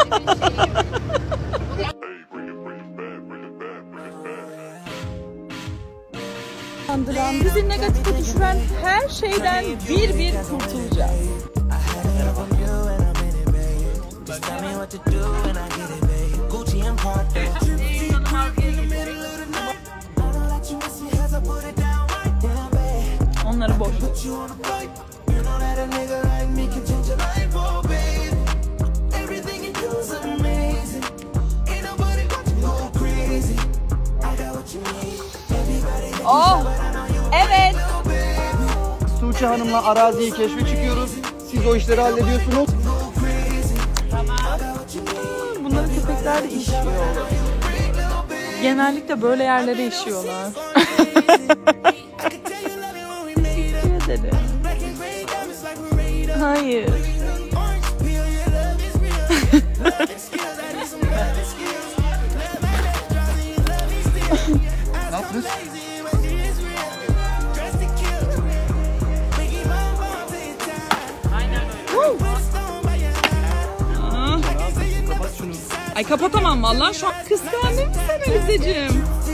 Bizi negatife düşüren her şeyden bir bir kurtulacağız. Onları boş ver. Oh, evet. Tuğçe Hanım'la araziyi keşfe çıkıyoruz. Siz o işleri hallediyorsunuz. Tamam. Bunları köpekler de işiyor. Genellikle böyle yerlere işiyorlar. Teşekkür ederim. Hayır. Ne yaptınız? Ay kapatamam vallahi, şu an kıskandım seni Alizeciğim.